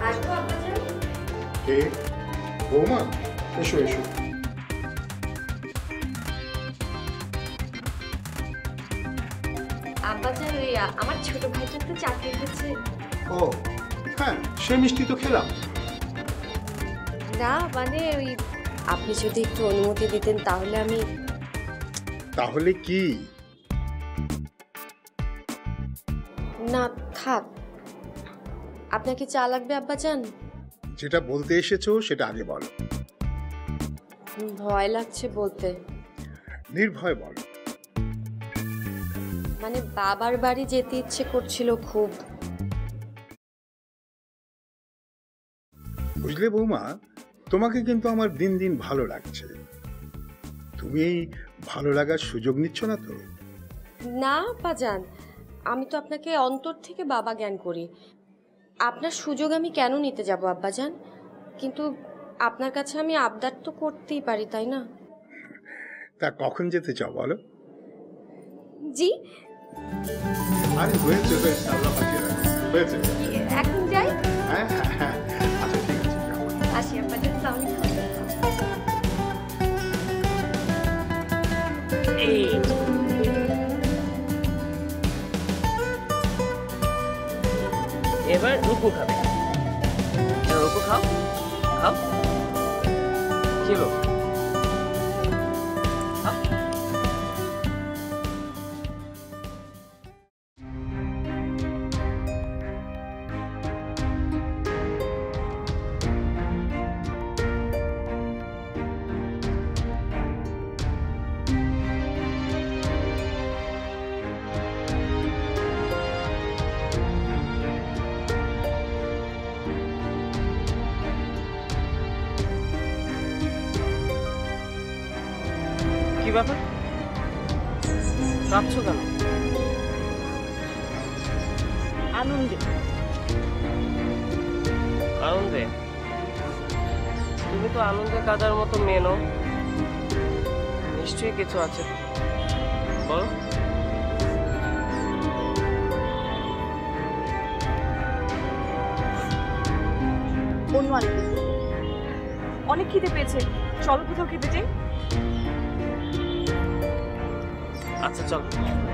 কে বৌমা? এসো এসো। আব্বাজান, আমার ছোট ভাইটার তো চাকরি হচ্ছে। ও হ্যাঁ, সে মিষ্টি তো খেলাম। না মানে ওই আপনি যদি একটু অনুমতি দিতেন তাহলে আমি। তাহলে কি? না থাক, আপনাকে চা লাগবে আব্বাজান? যেটা বলতে এসেছো সেটা আগে বলো। ভয় লাগছে বলতে। নির্ভয় বলো। মানে বাবার বাড়ি যেতে ইচ্ছে করছিল খুব। বুঝলে বৌমা, তোমাকে কিন্তু আমার দিন দিন ভালো লাগছে। তুমি এই ভালো লাগার সুযোগ নিচ্ছ না তো? না আব্বাজান, আমি তো আপনাকে অন্তর থেকে বাবা জ্ঞান করি। আপনার সুযোগ আমি কেন নিতে যাব আব্বাজান? কিন্তু আপনার কাছে আমি আবদার তো করতেই পারি, তাই না? তা কখন যেতে চাও বলো? জি আরে হয়েছে হয়েছে, আল্লাহ বাঁচিয়ে রাখো। হয়েছে। এখন যাই? হ্যাঁ হ্যাঁ হ্যাঁ, আচ্ছা ঠিক আছে, যাও। আসি আব্বাজান। এবার রুকু খাবে। রুকু খাও খাও। কি হলো? কি ব্যাপার, কাঁদছো কেন? আনন্দে। আনন্দে? তুমি তো আনন্দে কাঁদার মতো মেয়ে নও। নিশ্চয়ই কিছু আছে, বলো। অন্য আরেকদিন অনেক খিদে পেয়েছে, চলো কোথাও খেতে যাই। আচ্ছা চল।